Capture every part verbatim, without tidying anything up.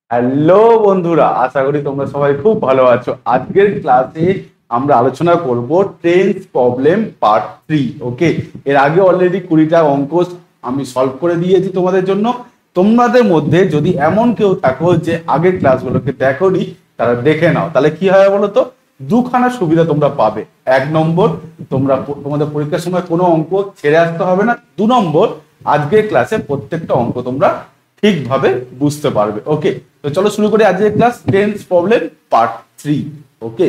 Hello বন্ধুরা, আশা করি তোমরা সবাই খুব ভালো আছো। আজকের ক্লাসে আমরা আলোচনা করব trains problem part three. Okay, এর আগে অলরেডি কুড়িটা অঙ্ক আমি সলভ করে দিয়েছি তোমাদের জন্য। তোমাদের মধ্যে যদি এমন কেউ থাকো যে আগের ক্লাসগুলোকে দেখোনি, তারা দেখে নাও। তাহলে কি হয় বলো তো, দুখানা সুবিধা তোমরা পাবে। এক নম্বর, তোমরা তোমাদের পরীক্ষার সময় কোনো অঙ্ক ছেড়ে আসতে হবে না। দু নম্বর, আজকের ক্লাসে প্রত্যেকটা অঙ্ক তোমরা ঠিকভাবে বুঝতে পারবে। ওকে, তো চলো শুরু করি আজকের class trains problem part three. Okay,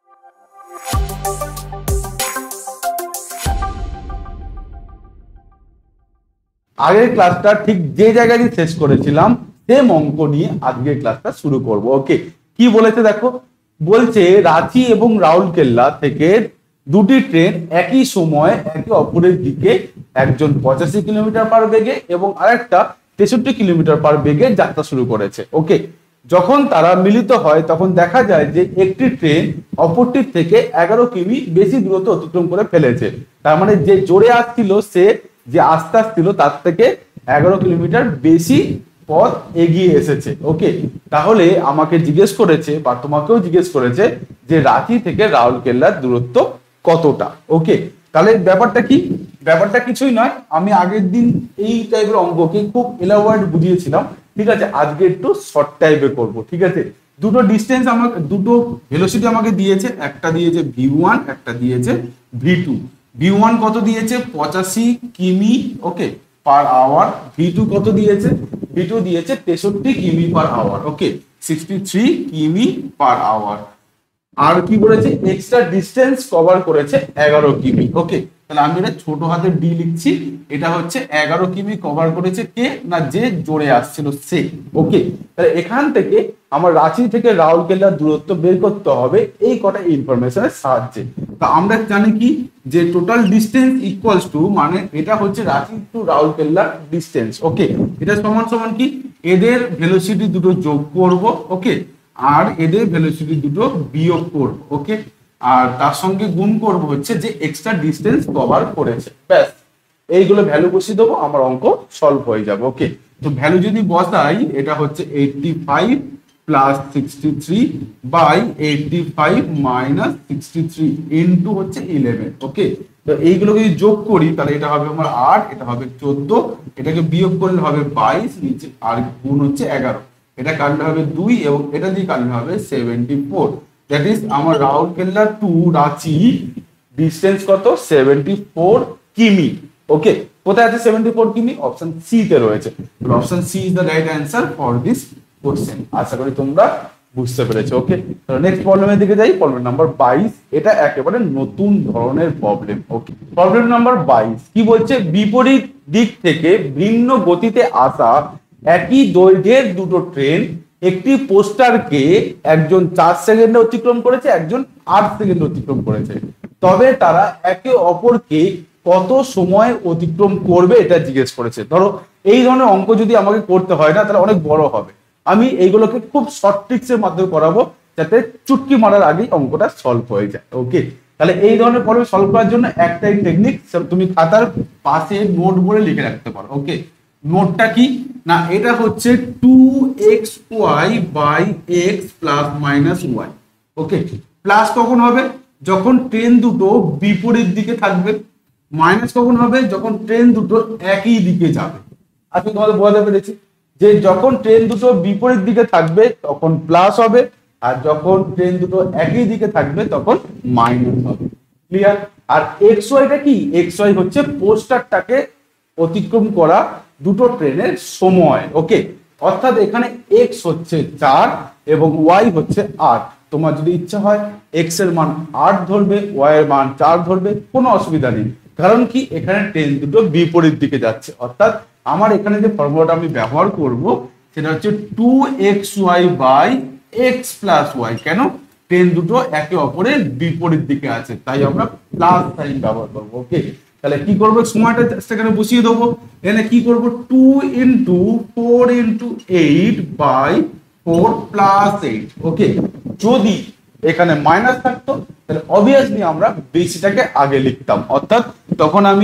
আগের ক্লাসটা ঠিক যে জায়গায় শেষ করেছিলাম সেম অঙ্ক নিয়ে আজকের ক্লাসটা শুরু করব। ওকে, কি বলেছে দেখো, বলছে রাঁচি এবং রাউরকেল্লা থেকে দুটি ট্রেন একই সময়ে একে অপরের দিকে, একজন পঁচাশি কিলোমিটার পার বেগে এবং আরেকটা তেষট্টি কিলোমিটার পার বেগে যাত্রা শুরু করেছে। ওকে, যখন তারা মিলিত হয় তখন দেখা যায় যে একটি ট্রেন অপরটির থেকে এগারো কিমি বেশি দূরত্ব অতিক্রম করে ফেলেছে। তার মানে যে জোরে আসছিল সে যে আস্তে আসছিল তার থেকে এগারো কিলোমিটার বেশি পথ এগিয়ে এসেছে। ওকে, তাহলে আমাকে জিজ্ঞেস করেছে বা তোমাকেও জিজ্ঞেস করেছে যে রাঁচি থেকে রাউরকেল্লার দূরত্ব কতটা। ওকে, তাহলে ব্যাপারটা কি, ব্যাপারটা কিছুই নয়, আমি আগের দিন এই টাইপের অঙ্ককে খুব এলাবোরেট বুঝিয়েছিলাম। ঠিক আছে, আজকে একটু শর্ট টাইপে করব। ঠিক আছে, দুটো ডিস্টেন্স আমাকে, দুটো ভেলোসিটি আমাকে দিয়েছে, একটা দিয়েছে ভি ওয়ান, একটা দিয়েছে ভি টু। ভি ওয়ান কত দিয়েছে, পঁচাশি কিমি okay per hour. V two কত দিয়েছে, ভি টু দিয়েছে তেষট্টি কিমি per hour. Okay, sixty three কিমি পার আওয়ার। আর কি বলেছে, এক্সট্রা ডিস্টেন্স কভার করেছে এগারো কিমি। ওকে, তাহলে আমি এটা ছোট হাতের ডি লিখছি। এটা হচ্ছে এগারো কিমি কভার করেছে কে না, যে জোরে আসছিল সে। ওকে, তাহলে এখান থেকে আমার রাঁচি থেকে রাউরকেল্লার দূরত্ব বের করতে হবে এই কটা ইনফরমেশনের সাহায্যে। তো আমরা জানি কি যে টোটাল ডিস্টেন্স ইকুয়ালস টু, মানে এটা হচ্ছে রাঁচি টু রাউরকেল্লার ডিস্টেন্স। ওকে, এটা সমান সমান কি, এদের ভেলোসিটি দুটো যোগ করব। ওকে, আর এদের ভেলোসিটি দুটো বিয়োগ করব। ওকে, আর তার সঙ্গে গুণ করব হচ্ছে যে এক্সট্রা ডিস্টেন্স কভার করেছে। ব্যাস, এইগুলো ভ্যালু বসিয়ে দেবো, আমার অঙ্ক সলভ হয়ে যাবে। ওকে, তো ভ্যালু যদি বসাই, এটা হচ্ছে eighty five plus sixty three by eighty five minus sixty three into হচ্ছে ইলেভেন। ওকে, তো এইগুলোকে যদি যোগ করি তাহলে এটা হবে আমার আট, এটা হবে চোদ্দ, এটাকে বিয়োগ করলে হবে বাইশ, নিচে আর গুণ হচ্ছে এগারো, এটা কাটলে হবে দুই এবং এটা দিয়ে কাটলে হবে সেভেন্টি ফোর। দ্যাট ইজ আমার রাউরকেল্লা টু রাঁচি ডিস্টেন্স কত, সেভেন্টি ফোর কিমি। ওকে, কোথায় আছে সেভেন্টি ফোর কিমি, অপশন সি তে রয়েছে। Option C is the right answer for this question. আশা করি তোমরা বুঝতে পেরেছো। ওকে, নেক্সট প্রবলেমের দিকে যাই। প্রবলেম নাম্বার বাইশ, এটা একেবারে নতুন ধরনের প্রবলেম। ওকে, প্রবলেম নাম্বার বাইশ কি বলছে, বিপরীত দিক থেকে ভিন্ন গতিতে আসা একই দৈর্ঘ্যের দুটো ট্রেন একটি পোস্টারকে একজন চার সেকেন্ডে অতিক্রম করেছে, একজন আট সেকেন্ডে অতিক্রম করেছে। তবে তারা একে অপরকে কত সময় অতিক্রম করবে এটা জিজ্ঞেস করেছে। ধরো এই ধরনের অঙ্ক যদি আমাকে করতে হয় না, তাহলে অনেক বড় হবে। আমি এইগুলোকে খুব শর্ট ট্রিক্স এর মাধ্যমে করাবো, যাতে চুটকি মারার আগেই অঙ্কটা সলভ হয়ে যায়। ওকে, তাহলে এই ধরনের প্রবলেম সলভ করার জন্য একটাই টেকনিক, তুমি খাতার পাশে নোট বলে লিখে রাখতে পারো। ওকে, নোটটা কি না, এটা হচ্ছে two x Y by X plus minus Y. Okay, plus কখন হবে, যখন ট্রেন দুটো বিপরীত দিকে থাকবে। মাইনাস কখন হবে, যখন ট্রেন দুটো একই দিকে যাবে। আজকে তোমাদের বোঝাতে পেরেছি যে যখন ট্রেন দুটো বিপরীত দিকে থাকবে তখন প্লাস হবে, আর যখন ট্রেন দুটো একই দিকে থাকবে তখন মাইনাস হবে। ক্লিয়ার? আর এক্স ওয়াইটা কি, এক্স ওয়াই হচ্ছে পোস্টারটাকে অতিক্রম করা দুটো ট্রেনের সময়। ওকে, অর্থাৎ এখানে এক্স হচ্ছে চার এবং ওয়াই হচ্ছে আট। তোমার যদি ইচ্ছা হয় এক্স এর মান আট ধরবে, ওয়াই এর মান চার ধরবে, কোনো অসুবিধা নেই। কারণ কি, এখানে ট্রেন দুটো বিপরীত দিকে যাচ্ছে। অর্থাৎ আমার এখানে যে ফর্মুলাটা আমি ব্যবহার করব সেটা হচ্ছে two x Y by X plus Y. কেন, ট্রেন দুটো একে অপরের বিপরীত দিকে আছে, তাই আমরা প্লাস সাইন ব্যবহার করবো। ওকে, তাহলে কি করবো, সময়টা সেখানে বসিয়ে দেবো। এখানে কি করবো, two into four into eight by four plus eight. Okay, যদি এখানে মাইনাস থাকতো তাহলে অবভিয়াসলি আমরা বেশিটাকে আগে লিখতাম, অর্থাৎ তখন আমি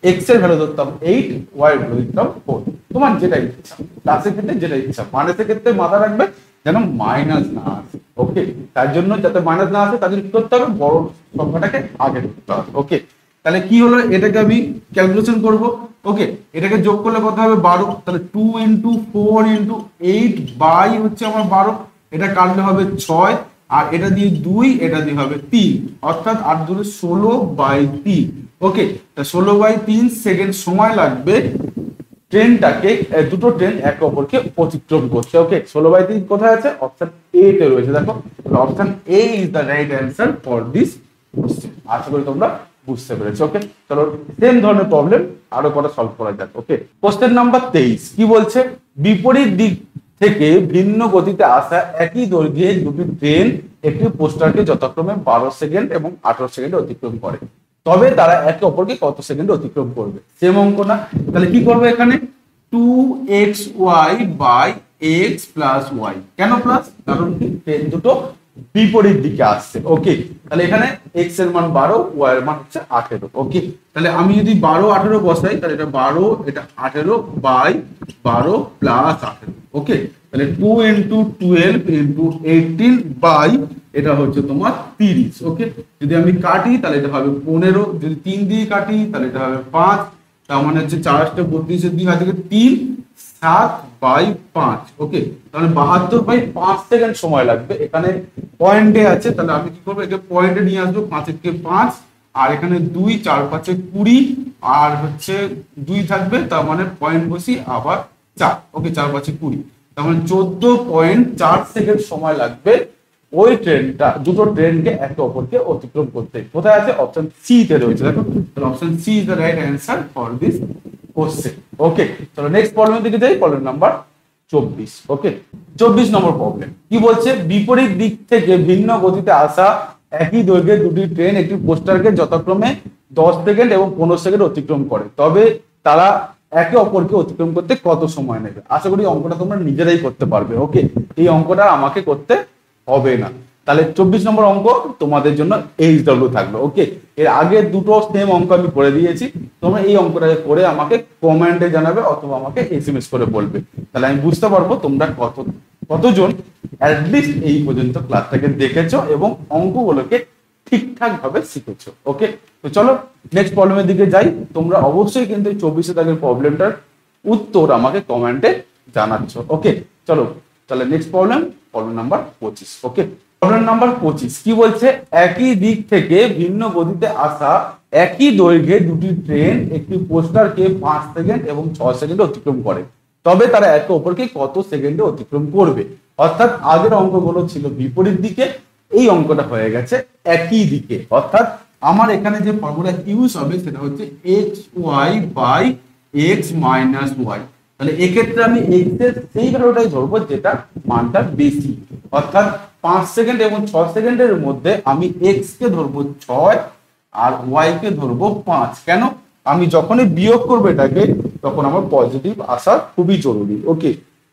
এক্স এর ভ্যালু ধরতাম এইট, ওয়াই এর ভ্যালু ধরতাম ফোর। তোমার যেটা ইচ্ছা, ক্লাসের ক্ষেত্রে যেটা ইচ্ছা, মাইনাসের ক্ষেত্রে মাথা রাখবে যেন মাইনাস না আসে। ওকে, তার জন্য যাতে মাইনাস না আসে তার জন্য কি করতে হবে, বড় সংখ্যাটাকে আগে ধরতে হবে। ওকে, তাহলে কি হলো, এটাকে আমি ক্যালকুলেশন করব। ওকে, এটাকে যোগ করলে কত হবে, বারো। তাহলে two into four into eight by হচ্ছে আমার বারো, এটা কাটলে হবে ছয়, আর এটা দিয়ে দুই, এটা দিয়ে হবে তিন, অর্থাৎ আট দুই ষোলো বাই তিন। ওকে, তা ষোলো বাই তিন সেকেন্ড সময় লাগবে ট্রেনটাকে, দুটো ট্রেন একে অপরকে অতিক্রম করছে। ওকে, ষোলো বাই তিন কোথায় আছে, অপশন এ তে রয়েছে। দেখো, option A is the right answer for this question. আশা করি তোমরা বুঝতে পেরেছো। ওকে, চলো সেম ধরনের প্রবলেম আরো কটা সলভ করা যাক। ওকে, কোশ্চেন নাম্বার তেইশ কি বলছে, বিপরীত দিক থেকে ভিন্ন গতিতে আসা একই দৈর্ঘ্যে দুটি ট্রেন একটি পোস্টারকে যথাক্রমে বারো সেকেন্ড এবং আঠারো সেকেন্ডে অতিক্রম করে, তবে তারা একে অপরকে কত সেকেন্ডে অতিক্রম করবে। সেম অঙ্ক না, তাহলে কি করবো এখানে, two x Y by X plus Y. কেন প্লাস, কারণ কি ট্রেন দুটো বিপরীত দিকে আসছে। ওকে, তাহলে এখানে এক্স এর মান বারো, ওয়াই এর মান হচ্ছে আঠেরো। ওকে, তাহলে আমি যদি বারো আঠেরো বসাই, তাহলে এটা বারো, এটা আঠেরো বাই বারো প্লাস আঠেরো। ওকে, তাহলে two into twelve into eighteen by এটা হচ্ছে তোমার তিরিশ। ওকে, যদি আমি কাটি তাহলে এটা হবে পনেরো, যদি তিন দিয়ে কাটি তাহলে এটা হবে পাঁচ, তার মানে হচ্ছে চারটা বত্রিশের দিন আছে তিন, সাত বাই পাঁচ। ওকে, তাহলে বাহাত্তর বাই পাঁচ সেকেন্ড সময় লাগবে। এখানে পয়েন্টে আছে, তাহলে আমি কি করবো, একে পয়েন্টে নিয়ে আসবো, পাঁচের কে পাঁচ, আর এখানে দুই, চার পাঁচে কুড়ি, আর হচ্ছে দুই থাকবে, তার মানে পয়েন্ট বসি আবার চার। ওকে, চার পাঁচে কুড়ি, তার মানে চোদ্দ পয়েন্ট চার সেকেন্ড সময় লাগবে ওই ট্রেনটা, দুটো ট্রেনকে একে অপরকে অতিক্রম করতে। কোথায় আছে, অপশন সি তে রয়েছে। দেখো, তাহলে option C is the right answer for this question. Okay, চলো নেক্সট প্রবলেমের দিকে যাই, প্রবলেম নাম্বার চব্বিশ। ওকে, চব্বিশ নম্বর প্রবলেম কি বলছে, বিপরীত দিক থেকে ভিন্ন গতিতে আসা একই দৈর্ঘ্যে দুটি ট্রেন একটি পোস্টারকে যথাক্রমে দশ সেকেন্ড এবং পনেরো সেকেন্ড অতিক্রম করে, তবে তারা একে অপরকে অতিক্রম করতে কত সময় নেবে। আশা করি অঙ্কটা তোমরা নিজেরাই করতে পারবে। ওকে, এই অঙ্কটা আমাকে করতে হবে না। তাহলে চব্বিশ নম্বর অঙ্ক তোমাদের জন্য এইচ ডব্লিউ থাকবে। ওকে, এর আগে দুটো সেম অঙ্ক আমি করে দিয়েছি, তোমরা এই অঙ্কটাকে করে আমাকে কমেন্টে জানাবে অথবা আমাকে এসএমএস করে বলবে, তাহলে আমি বুঝতে পারবো তোমরা কত কতজন অ্যাটলিস্ট এই পর্যন্ত ক্লাসটাকে দেখেছো এবং অঙ্কগুলোকে ঠিকঠাক ভাবে শিখেছো। ওকে, তো চলো নেক্সট প্রবলেমের দিকে যাই। তোমরা অবশ্যই কিন্তু চব্বিশে দাগের প্রবলেমটার উত্তর আমাকে কমেন্টে জানাচ্ছ। ওকে, চলো তাহলে নেক্সট প্রবলেম, প্রবলেম নাম্বার পঁচিশ। ওকে, প্রবলেম নাম্বার পঁচিশ কি বলছে, একই দিক থেকে ভিন্ন গতিতে আসা একই দৈর্ঘ্যে দুটি ট্রেন একটি পোস্টারকে পাঁচ সেকেন্ড এবং ছয় সেকেন্ডে অতিক্রম করে, তবে তারা একে অপরকে কত সেকেন্ডে অতিক্রম করবে। অর্থাৎ আগের অঙ্কগুলো ছিল বিপরীত দিকে, এই অঙ্কটা হয়ে গেছে একই দিকে। অর্থাৎ আমার এখানে যে ফর্মুলা ইউজ হবে সেটা হচ্ছে X Y by x minus Y. তাহলে এক্ষেত্রে আমি এক্স এর সেই ভ্যালুটাই ধরবো যেটা মানটা বেশি, অর্থাৎ পাঁচ সেকেন্ড এবং ছয় সেকেন্ডের মধ্যে আমি এক্স কে ধরবো ছয় আর ওয়াই কে ধরবো পাঁচ। কেন, আমি যখনই বিয়োগ করবো এটাকে তখন আমার পজিটিভ আসা খুবই জরুরি। ওকে,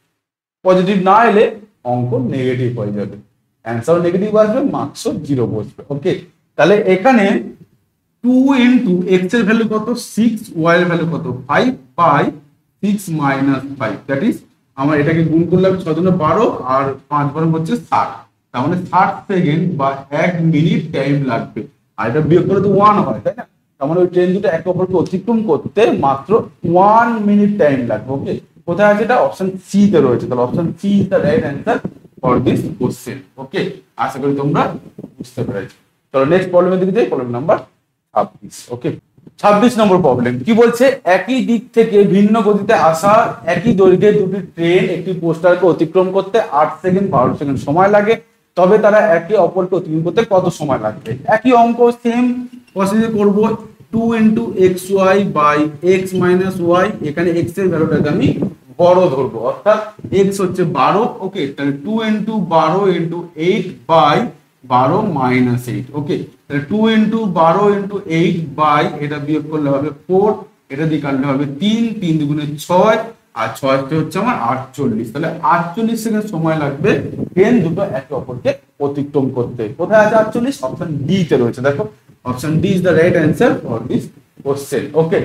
পজিটিভ না এলে অঙ্ক নেগেটিভ হয়ে যাবে, অ্যান্সার নেগেটিভ আসবে, মার্কসও জিরো বসবে। ওকে, তাহলে এখানে টু ইন্টু এক্স এর ভ্যালু কত, সিক্স, ওয়াই এর ভ্যালু কত, five by six minus five, that is আমার এটাকে গুণ করলাম ছয় জন্য বারো আর পাঁচ বার হচ্ছে ষাট, তার মানে ষাট সেকেন্ড বা এক মিনিট টাইম লাগবে। আর এটা বিয়োগ করে তো ওয়ান হয়, তাই না, তার মানে ওই ট্রেন দুটো একে অপরকে অতিক্রম করতে মাত্র ওয়ান মিনিট টাইম লাগবে। ওকে, কোথায় আছে, এটা অপশন সি তে রয়েছে। তাহলে option C is the right answer for this question. Okay, আশা করি তোমরা বুঝতে পেরেছো। চলো নেক্সট প্রবলেমের দিকে যাই, প্রবলেম নাম্বার ছাব্বিশ। ওকে, ছাব্বিশ নম্বর প্রবলেম কি বলছে, একই দিক থেকে ভিন্ন গতিতে আসা একই দৈর্ঘ্যে দুটি ট্রেন একটি পোস্টারকে অতিক্রম করতে আট সেকেন্ড বারো সেকেন্ড সময় লাগে, তবে তারা একে অপরকে অতিক্রম করতে কত সময় লাগবে। একই অঙ্ক সেম প্রসিডিউর করব, two into X Y by x minus Y. এখানে এক্স এর ভ্যালুটাকে আমি বড় ধরবো, অর্থাৎ এক্স হচ্ছে বারো। ওকে, তাহলে টু ইন্টু বারো ইন্টু এইট বাই বারো মাইনাস এইট। ওকে, তাহলে টু ইন্টু বারো ইন্টু এইট বাই এটা বিয়োগ করলে হবে ফোর, এটা দিয়ে কাটলে হবে তিন, তিন দুগুণে ছয়, আর ছয় হচ্ছে আমার আটচল্লিশ। তাহলে আটচল্লিশ সেকেন্ড সময় লাগবে ট্রেন দুটো একে অপরকে অতিক্রম করতে। কোথায় আছে আটচল্লিশ, অপশন ডি তে রয়েছে। দেখো, option D is the right answer for this question. Okay,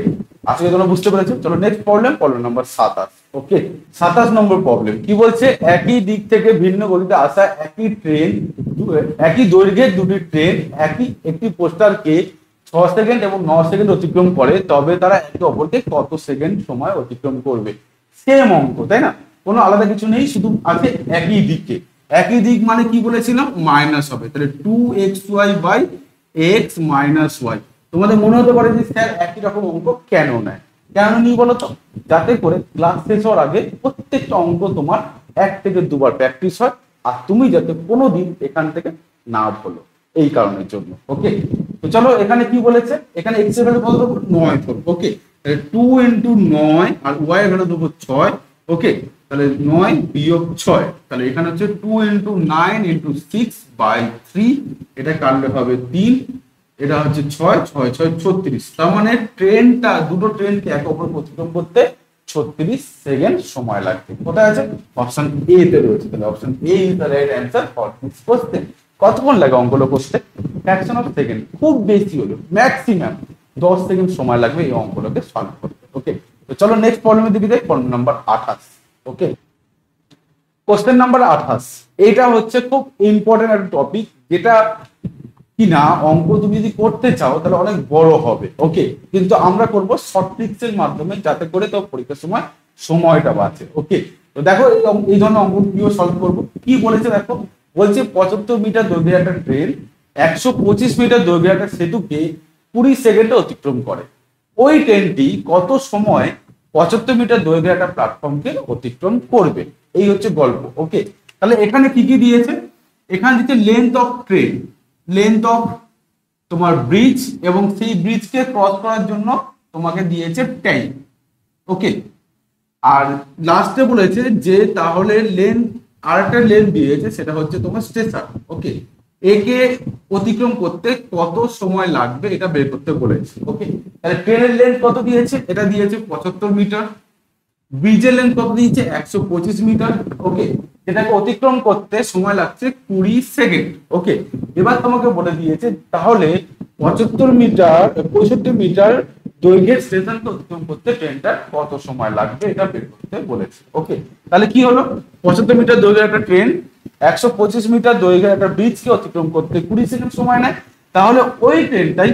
আজকে তোমরা বুঝতে পেরেছো। চলো নেক্সট প্রবলেম, প্রবলেম নাম্বার সাতাশ। ওকে, সাতাশ নম্বর প্রবলেম কি বলছে, একই দিক থেকে ভিন্ন গতিতে আসা একই ট্রেন, একই দৈর্ঘ্যের দুটি ট্রেন একই একটি পোস্টারকে ছ সেকেন্ড এবং ন সেকেন্ড অতিক্রম করে, তবে তারা একে অপরকে কত সেকেন্ড সময় অতিক্রম করবে। সেম অঙ্ক, তাই না? কোনো আলাদা কিছু নেই, শুধু আছে একই দিকে। একই দিক মানে কি বলেছিলাম, মাইনাস হবে, তাহলে two x Y by x minus y. তোমাদের মনে হতে পারে যে স্যার একই রকম অঙ্ক কেন নেয়, কেন নিই বলো তো? যাতে করে ক্লাস শেষ হওয়ার আগে প্রত্যেকটা অঙ্ক তোমার এক থেকে দুবার প্র্যাকটিস হয়, আর তুমি যাতে কোনোদিন এখান থেকে না ভুলো, এই কারণের জন্য। ওকে, তো চলো এখানে কি বলেছে, এখানে এক্স এর ভ্যালু কত দেবো, নয় ধরবো। ওকে, তাহলে টু ইন্টু নয় আর ওয়াই এর ভ্যালু দেবো ছয়। ওকে, তাহলে নয় বিয়োগ ছয়, তাহলে এখানে হচ্ছে two into nine into six by three, এটা কাটলে হবে তিন, এটা হচ্ছে ছয়, ছয় ছয় ছত্রিশ। তার মানে ট্রেনটা, দুটো ট্রেনকে একে অপর অতিক্রম করতে ছত্রিশ সেকেন্ড সময় লাগবে। কোথায় আছে, অপশন এ তে রয়েছে। তাহলে option A is the right answer for this question. কতক্ষণ লাগে অঙ্কগুলো করতে, ফ্র্যাকশন অফ সেকেন্ড, খুব বেশি হলো ম্যাক্সিমাম দশ সেকেন্ড সময় লাগবে এই অঙ্কগুলোকে সলভ করতে। ওকে, তো চলো নেক্সট প্রবলেমের দিকে যাই, প্রবলেম নাম্বার আঠাশ। ওকে, কোশ্চেন নাম্বার আঠাশ, এটা হচ্ছে খুব ইম্পর্টেন্ট একটা টপিক, যেটা কিনা অঙ্ক তুমি যদি করতে চাও তাহলে অনেক বড় হবে। ওকে, কিন্তু আমরা করব শর্ট ট্রিক্সের মাধ্যমে, যাতে করে তো পরীক্ষার সময় সময়টা বাঁচে। ওকে, তো দেখো এই ধরনের অঙ্ক কিও সলভ করবো। কি বলেছে দেখো, বলছে পঁচাত্তর মিটার দৈর্ঘ্যের একটা ট্রেন একশো পঁচিশ মিটার দৈর্ঘ্যের একটা সেতুকে কুড়ি সেকেন্ডে অতিক্রম করে। ওই ট্রেনটি কত সময় পঁচাত্তর মিটার দৈর্ঘ্যের একটা প্ল্যাটফর্মকে অতিক্রম করবে, এই হচ্ছে গল্প। ওকে, তাহলে এখানে কি কি দিয়েছে, এখানে দিচ্ছে length of train, length of তোমার ব্রিজ, এবং সেই ব্রিজকে ক্রস করার জন্য তোমাকে দিয়েছে টাইম। ওকে, আর লাস্টে বলেছে যে তাহলে লেন, আর একটা লেন দিয়েছে, সেটা হচ্ছে তোমার স্টেশন। ওকে, একে অতিক্রম করতে কত সময় লাগবে এটা বের করতে বলেছে। ওকে, তাহলে ট্রেনের লেন্থ কত দিয়েছে, এটা দিয়েছে পঁচাত্তর মিটার, ব্রিজের লেন্থ কত দিয়েছে একশো পঁচিশ মিটার। ওকে, যেটাকে অতিক্রম করতে সময় লাগছে কুড়ি সেকেন্ড। ওকে, এবার তোমাকে বলে দিয়েছে তাহলে পঁচাত্তর মিটার পঁয়ষট্টি মিটার দৈর্ঘ্যের স্টেশনকে অতিক্রম করতে ট্রেনটার কত সময় লাগবে এটা বের করতে বলেছে। ওকে, তাহলে কি হলো, পঁচাত্তর মিটার দৈর্ঘ্যের একটা ট্রেন একশো পঁচিশ মিটার দৈর্ঘ্যের একটা ব্রিজকে অতিক্রম করতে কুড়ি সেকেন্ড সময় নেয়, তাহলে ওই ট্রেনটাই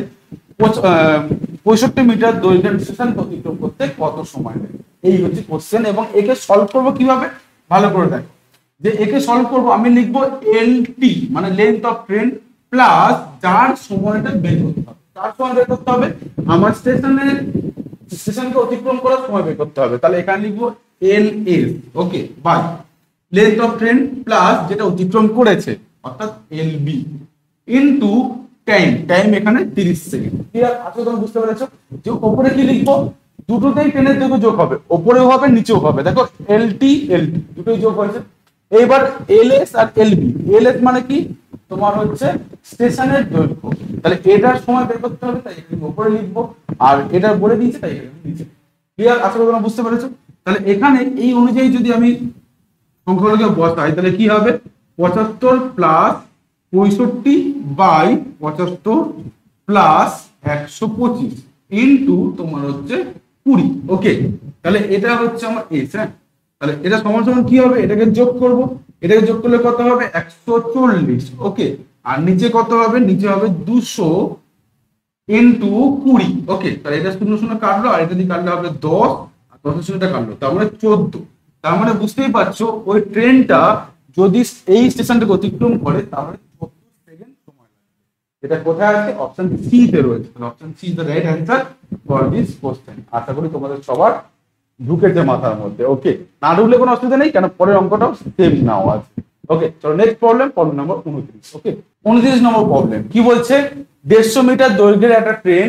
পঁয়ষট্টি মিটার দৈর্ঘ্যের স্টেশনকে অতিক্রম করতে কত সময় নেয়, এই হচ্ছে কোশ্চেন। এবং একে সলভ করবো কিভাবে, ভালো করে দেখো, যে একে সলভ করবো আমি লিখবো এল টি মানে লেন্থ অফ ট্রেন প্লাস যার সময়টা বের করতে হবে, তার সময় বের করতে হবে, আমার স্টেশনের স্টেশনকে অতিক্রম করার সময় বের করতে হবে। তাহলে এখানে লিখবো L S. Okay, by length of train plus যেটা অতিক্রম করেছে অর্থাৎ L B into time, time এখানে তিরিশ সেকেন্ড। ক্লিয়ার আছে, তোমরা বুঝতে পেরেছো? যে উপরে কি লিখবো, দুটোতেই ট্রেনের দৈর্ঘ্য যোগ হবে, উপরেও হবে নিচেও হবে। দেখো এল টি এল টি দুটোই যোগ হয়েছে। এইবার এল এস আর এল বি, এল এস মানে কি তোমার হচ্ছে স্টেশনের দৈর্ঘ্য, তাহলে এটার সময় বের করতে হবে, তাই এখানে উপরে লিখবো, আর এটা বলে দিয়েছে তাই এখানে নিচে। ক্লিয়ার আছে, তোমরা বুঝতে পেরেছো? তাহলে এখানে এই অনুযায়ী যদি আমি সংখ্যাগুলোকে বসাই তাহলে কি হবে, পঁচাত্তর প্লাস পঁয়ষট্টি বাই পঁচাত্তর প্লাস একশো পঁচিশ ইন্টু তোমার হচ্ছে কুড়ি। ওকে, তাহলে এটা হচ্ছে আমার এস। হ্যাঁ, তাহলে এটা সমান সমান কি হবে, এটাকে যোগ করব, এটাকে যোগ করলে কত হবে একশো চল্লিশ। ওকে, আর নিচে কত হবে, নিচে হবে দুশো ইন্টু কুড়ি। ওকে, তাহলে এটা শূন্য শূন্য কাটলো, আর এটা দিয়ে কাটলে হবে দশ, আর দশের শূন্যটা কাটলো, তার মানে চোদ্দ। তার মানে বুঝতেই পারছো ওই ট্রেনটা যদি এই স্টেশনটাকে অতিক্রম করে তাহলে চোদ্দ সেকেন্ড সময় লাগবে। এটা কোথায় আছে, অপশন সি তে রয়েছে। Option C is the right answer for this question. আশা করি তোমাদের সবার ঢুকেছে মাথার মধ্যে। ওকে, না ঢুকলে কোনো অসুবিধা নেই, কেন পরের অঙ্কটাও সেম নাও আছে। ওকে, চলো নেক্সট প্রবলেম, প্রবলেম নম্বর উনত্রিশ। ওকে, উনত্রিশ নম্বর প্রবলেম কি বলছে, দেড়শো মিটার দৈর্ঘ্যের একটা ট্রেন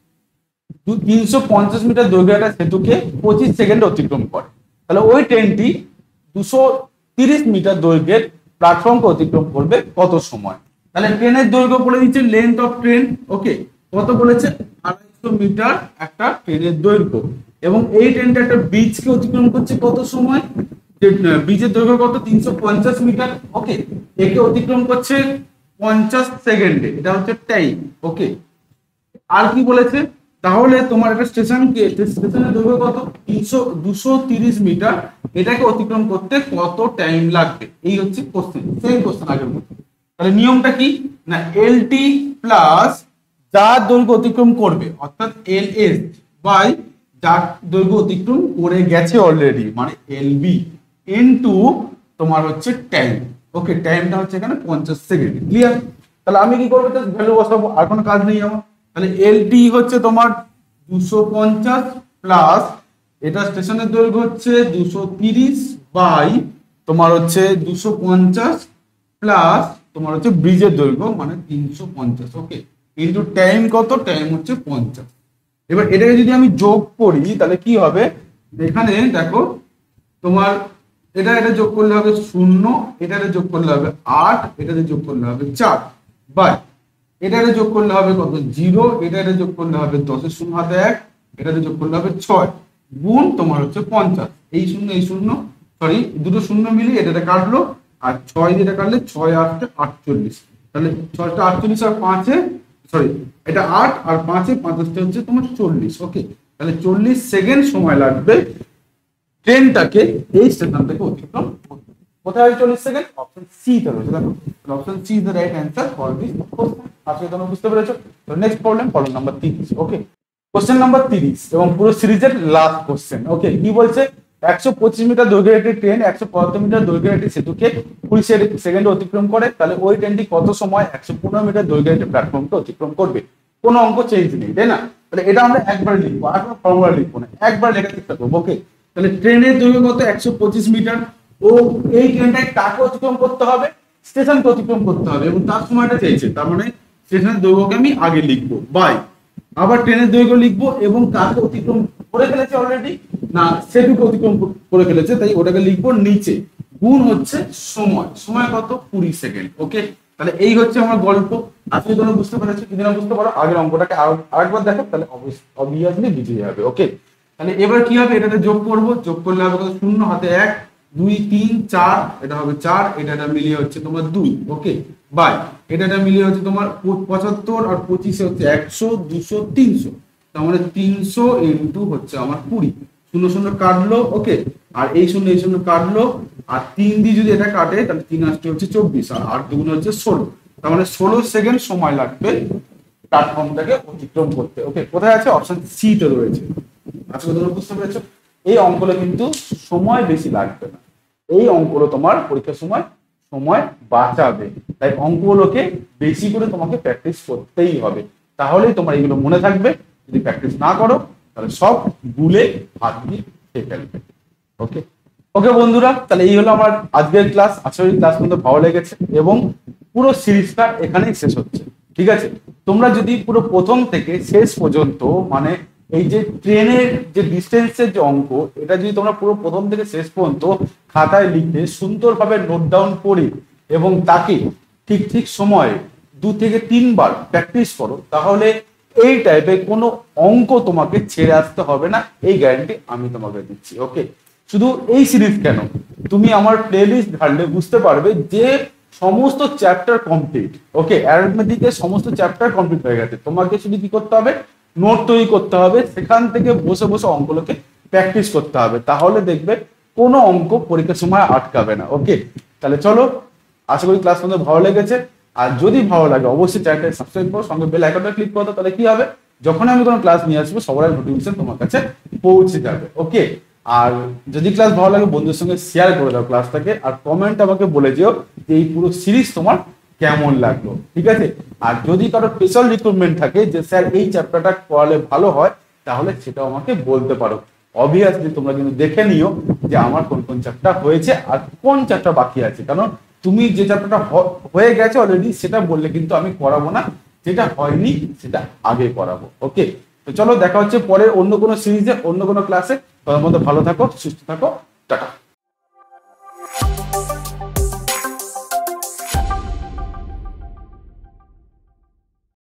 তিনশো পঞ্চাশ মিটার দৈর্ঘ্যের একটা সেতুকে পঁচিশ সেকেন্ডে অতিক্রম করে। তাহলে ওই ট্রেনটি দুশো তিরিশ মিটার দৈর্ঘ্যের প্ল্যাটফর্মকে অতিক্রম করবে কত সময়। তাহলে ট্রেনের দৈর্ঘ্য বলে দিচ্ছে লেন্থ অফ ট্রেন। ওকে, কত বলেছে, আড়াইশো মিটার একটা ট্রেনের দৈর্ঘ্য, এবং এই ট্রেনটা একটা ব্রিজকে অতিক্রম করছে কত সময়, ব্রিজের দৈর্ঘ্য কত তিনশো পঞ্চাশ মিটার। ওকে, একে অতিক্রম করছে পঞ্চাশ সেকেন্ডে, এটা হচ্ছে টাইম। ওকে, আর কি বলেছে, তাহলে তোমার একটা স্টেশন স্টেশনের দৈর্ঘ্য কত, তিনশো দুশো তিরিশ মিটার, এটাকে অতিক্রম করতে কত টাইম লাগবে, এই হচ্ছে কোশ্চেন, সেম কোশ্চেন আগের মতো। তাহলে নিয়মটা কি না, এলটি প্লাস যার দৈর্ঘ্য অতিক্রম করবে অর্থাৎ এল এস বাই যার দৈর্ঘ্য অতিক্রম করে গেছে অলরেডি মানে এলবি ইনটু তোমার হচ্ছে টাইম। ওকে, টাইমটা হচ্ছে এখানে পঞ্চাশ সেকেন্ড। ক্লিয়ার? তাহলে আমি কি করবো, ভ্যালু বসাবো, আর কোনো কাজ নেই আমার। তাহলে এলটি হচ্ছে তোমার দুশো পঞ্চাশ প্লাস এটা স্টেশনের দৈর্ঘ্য হচ্ছে দুশো তিরিশ বাই তোমার হচ্ছে দুশো পঞ্চাশ প্লাস তোমার হচ্ছে ব্রিজের দৈর্ঘ্য মানে তিনশো পঞ্চাশ। ওকে, ইন্টু টাইম কত, টাইম হচ্ছে পঞ্চাশ। এবার এটাকে যদি আমি যোগ করি তাহলে কি হবে, এখানে দেখো তোমার এটা এটা যোগ করলে হবে শূন্য, এটাতে যোগ করলে হবে আট, এটাতে যোগ করলে হবে চার, বাই এটাতে যোগ করলে হবে কত জিরো, এটাতে যোগ করলে হবে দশের শূন্য হাতে এক, এটাতে যোগ করলে হবে ছয়, গুণ তোমার হচ্ছে পঞ্চাশ। এই শূন্য এই শূন্য সরি দুটো শূন্য মিলিয়ে এটাতে কাটলো, আর ছয় যেটা কাটলে ছয় আটটা আটচল্লিশ, তাহলে ছয়টা আটচল্লিশ আর পাঁচে সরি এটা আট আর পাঁচে পাঁচটা হচ্ছে তোমার চল্লিশ। ওকে, তাহলে চল্লিশ সেকেন্ড সময় লাগবে ট্রেনটাকে এই স্টেশন থেকে অতিক্রম করতে। কোথায় হয় চল্লিশ সেকেন্ড? অপশন সি তে রয়েছে। দেখো option C is the right answer for this question. আজকে তোমরা বুঝতে পেরেছো। তো নেক্সট প্রবলেম, প্রবলেম নাম্বার তিরিশ। ওকে, কোশ্চেন নাম্বার তিরিশ এবং পুরো সিরিজের লাস্ট কোশ্চেন। ওকে, কি বলছে, একশো পঁচিশ মিটার দৈর্ঘ্যের একটি ট্রেন একশো পঁচাত্তর মিটার দৈর্ঘ্যের একটি সেতুকে কুড়ি সেকেন্ডে অতিক্রম করে, তাহলে ওই ট্রেনটি কত সময় একশো পনেরো মিটার দৈর্ঘ্যের একটি প্ল্যাটফর্মকে অতিক্রম করবে? কোনো অঙ্ক চেঞ্জ নেই, তাই না? তাহলে এটা আমরা একবার লিখবো, আর কোনো ফর্মুলা লিখবো না, একবার লেখার চেষ্টা করবো। ওকে, তাহলে ট্রেনের দৈর্ঘ্য কত, একশো পঁচিশ মিটার, ও এই ট্রেনটাকে কাকে অতিক্রম করতে হবে, স্টেশনকে অতিক্রম করতে হবে, এবং তার সময়টা চেয়েছে, তার মানে স্টেশনের দৈর্ঘ্যকে আমি আগে লিখবো, বাই আবার ট্রেনের দৈর্ঘ্য লিখবো এবং কাকে অতিক্রম করে ফেলেছে অলরেডি, না সেটুকু অতিক্রম করে ফেলেছে, তাই ওটাকে লিখবো নিচে, গুণ হচ্ছে সময়, সময় কত কুড়ি সেকেন্ড। ওকে, তাহলে এই হচ্ছে আমার গল্প। আজকে তোমরা বুঝতে পেরেছো, যদি না বুঝতে পারো আগের অঙ্কটাকে আরেকবার দেখো, তাহলে অবভিয়াসলি বুঝে যাবে। ওকে, তাহলে এবার কি হবে, এটাতে যোগ করব, যোগ করলে হবে কত, শূন্য হাতে এক, দুই তিন চার, এটা হবে চার, এটা মিলিয়ে হচ্ছে তোমার দুই। ওকে, বাই এটা মিলিয়ে হচ্ছে তোমার পঁচাত্তর আর পঁচিশে হচ্ছে একশো, দুশো, তিনশো, তার মানে তিনশো ইন্টু হচ্ছে আমার কুড়ি, শূন্য শূন্য কাটলো। ওকে, আর এই শূন্য এই শূন্য কাটলো, আর তিন দিয়ে যদি এটা কাটে তাহলে তিন আসতে হচ্ছে চব্বিশ, আর আট দুগুণ হচ্ছে ষোলো, তার মানে ষোলো সেকেন্ড সময় লাগবে প্ল্যাটফর্মটাকে অতিক্রম করতে। ওকে, কোথায় আছে, অপশন সি তে রয়েছে। আজকে তোমরা বুঝতে পেরেছো, এই অঙ্কগুলো কিন্তু সময় বেশি লাগবে না, এই অঙ্কগুলো তোমার পরীক্ষার সময় সময় বাঁচাবে, তাই অঙ্কগুলোকে বেশি করে তোমাকে প্র্যাকটিস করতেই হবে, তাহলেই তোমার এগুলো মনে থাকবে। যদি প্র্যাকটিস না করো তাহলে সব ভুলে হাত দিয়ে খেয়ে ফেলবে। ওকে ওকে বন্ধুরা, তাহলে এই হলো আমার আজকের ক্লাস। আশা করি ক্লাস কিন্তু ভালো লেগেছে এবং পুরো সিরিজটা এখানেই শেষ হচ্ছে। ঠিক আছে, তোমরা যদি পুরো প্রথম থেকে শেষ পর্যন্ত মানে এই যে ট্রেনের যে ডিস্টেন্সের যে অঙ্ক, এটা যদি তোমরা পুরো প্রথম থেকে শেষ পর্যন্ত খাতায় লিখে সুন্দরভাবে নোট ডাউন করে এবং তাকে ঠিক ঠিক সময়ে দু থেকে তিনবার প্র্যাকটিস করো, তাহলে এই টাইপের কোনো অঙ্ক তোমাকে ছেড়ে আসতে হবে না, এই গ্যারান্টি আমি তোমাকে দিচ্ছি। ওকে, শুধু এই সিরিজ কেন, তুমি আমার প্লেলিস্ট ঘাটলে বুঝতে পারবে যে সমস্ত চ্যাপ্টার কমপ্লিট। ওকে, অ্যারিথমেটিকের সমস্ত চ্যাপ্টার কমপ্লিট হয়ে গেছে, তোমাকে শুধু কি করতে হবে, নোট তৈরি করতে হবে, সেখান থেকে বসে বসে অঙ্কগুলোকে প্র্যাকটিস করতে হবে, তাহলে দেখবে কোনো অঙ্ক পরীক্ষার সময় আটকাবে না। ওকে, তাহলে চলো, আশা করি ক্লাস তোমাদের ভালো লেগেছে, আর যদি ভালো লাগে অবশ্যই চ্যানেলটাকে সাবস্ক্রাইব করো, সঙ্গে বেল আইকনটা ক্লিক করো, তাহলে কি হবে, যখন আমি কোনো ক্লাস নিয়ে আসবো সবার আগে নোটিফিকেশন তোমার কাছে পৌঁছে যাবে। ওকে, আর যদি ক্লাস ভালো লাগে বন্ধুদের সঙ্গে শেয়ার করে দাও ক্লাসটাকে, আর কমেন্ট আমাকে বলে দিও যে এই পুরো সিরিজ তোমার কেমন লাগলো। ঠিক আছে, আর যদি কারো স্পেশাল রিক্রুটমেন্ট থাকে যে স্যার এই চ্যাপ্টারটা পড়ালে ভালো হয়, তাহলে সেটাও আমাকে বলতে পারো। অবভিয়াসলি তোমরা কিন্তু দেখে নিও যে আমার কোন কোন চ্যাপ্টার হয়েছে আর কোন চ্যাপ্টার বাকি আছে, কারণ তুমি যে চ্যাপ্টারটা হয়ে গেছে অলরেডি সেটা বললে কিন্তু আমি করাবো না, যেটা হয়নি সেটা আগে করাবো। ওকে, তো চলো দেখা হচ্ছে পরে অন্য কোনো সিরিজে অন্য কোনো ক্লাসে। তোমার মধ্যে ভালো থাকো, সুস্থ থাকো, টাটা।